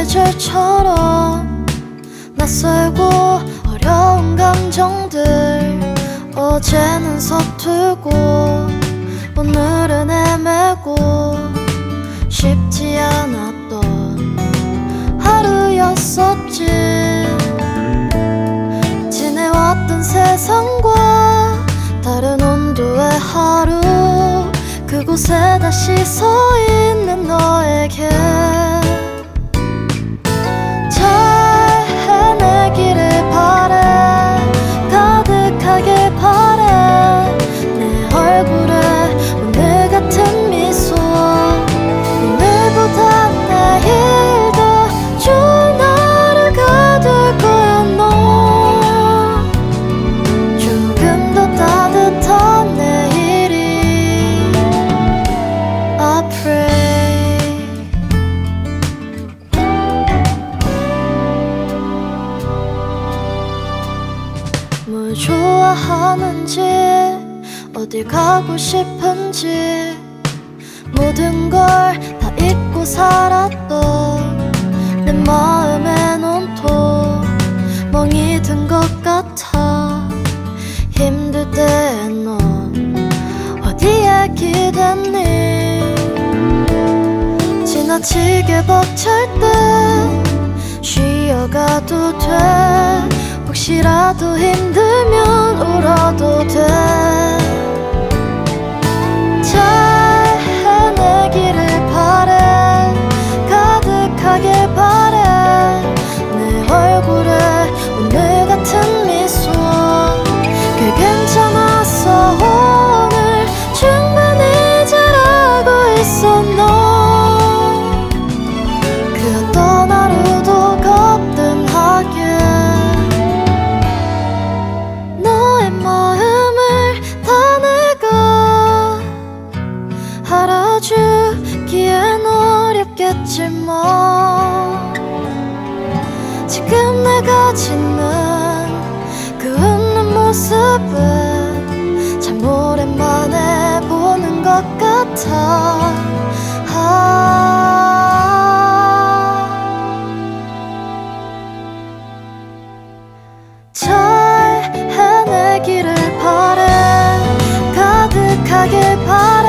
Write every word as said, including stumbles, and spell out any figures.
계절처럼 낯설고 어려운 감정들 어제는 서툴고 오늘은 애매고 쉽지 않았던 하루였었지. 지내왔던 세상과 다른 온도의 하루 그곳에 다시 서 있는 너에게 잘 해내기를 바래. 가득하게 바래. 내 얼굴에 오늘 같은 미소 오늘보다 내일 더 좋은 하루가 될 거야. 너 조금 더 따뜻한 내일이 I pray. 뭘 좋아하는지 어딜 가고 싶은지 모든 걸 다 잊고 살았던 내 마음엔 온통 멍이 든 것 같아. 힘들 때 넌 어디에 기댔니? 지나치게 벅찰 땐 쉬어가도 돼. 혹시라도 힘들면 울어도 돼. 잘 해내기를 바래. 가득하게 바래. 내 얼굴에 오늘 같은 미소 꽤 괜찮았어. 오늘 충분히 잘하고 있어. 너 그 어떤 하루도 거뜬하게 너의 마음을 다 내가 알아주기엔 어렵겠지만 지금 내가 짓는 그 웃는 모습은 참 오랜만에 보는 것 같아. 아 잘 해내기를 바래. 가득하게 바래.